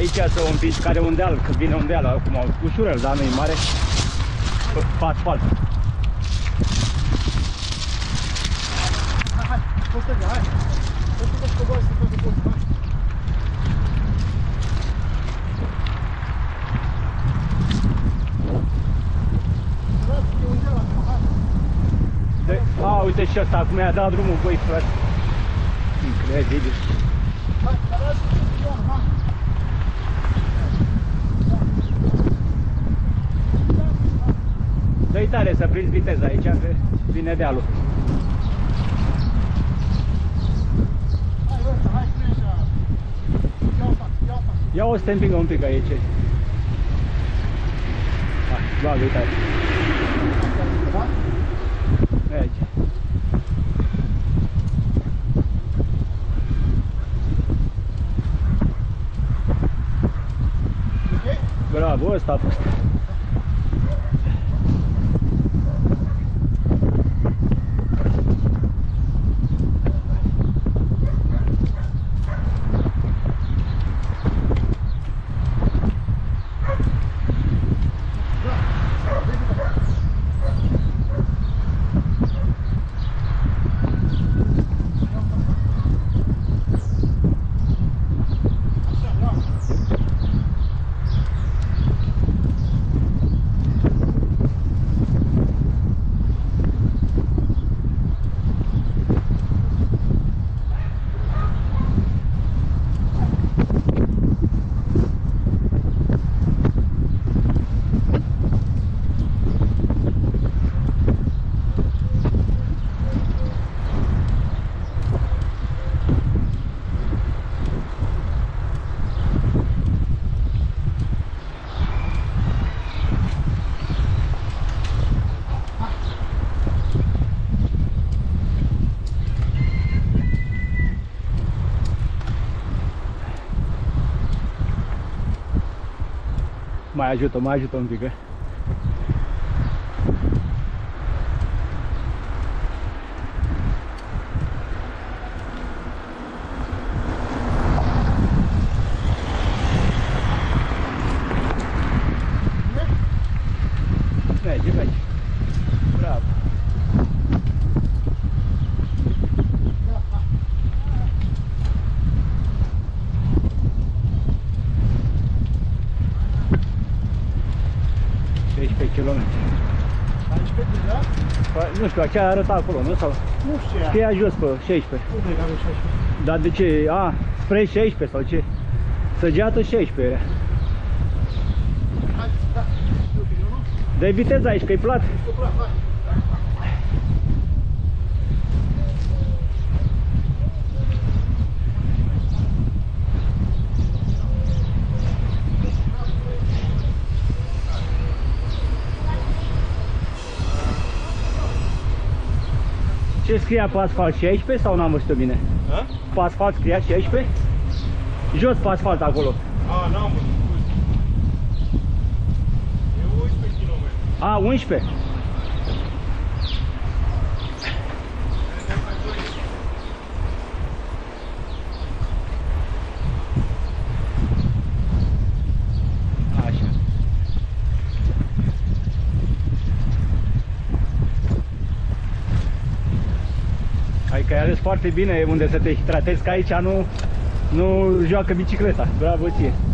Aici să un pic care un deal, că vine un deal acum, ușurel, dar nu e mare, pe asfalt. Hai, poți să hai. Poți să te cobori să faci poți, hai. A, uite și ăsta, acum i-a dat drumul, băi, frate. Incredibil. Hai, hai, hai. Dă-i tare să prinzi viteza aici, că vine dealul. Hai, Rosa, hai, spune așa. Ia-o să te împingă un pic aici. Hai, bagă-i tare. Merge. Bravo, ăsta a fost. Mai ajută un pic. Merge. Bravo. Km. 16 deja? Nu știu, aceea arăta acolo, nu? Sau? Nu știu. Scria jos pe 16. Unde e care 16? Dar de ce? A, spre 16 sau ce? Săgeată 16. Hai, da. Dă-i viteza aici, că e plat. Hai. Ce scria pe asfalt 16 sau n-am văzut-o bine? A? Pe asfalt scria 16? Jos pe asfalt acolo. A, n-am văzut. E 11 km. A, 11? Așa. Adică ai ales foarte bine unde să te hidratezi, că aici nu joacă bicicleta. Bravo ție!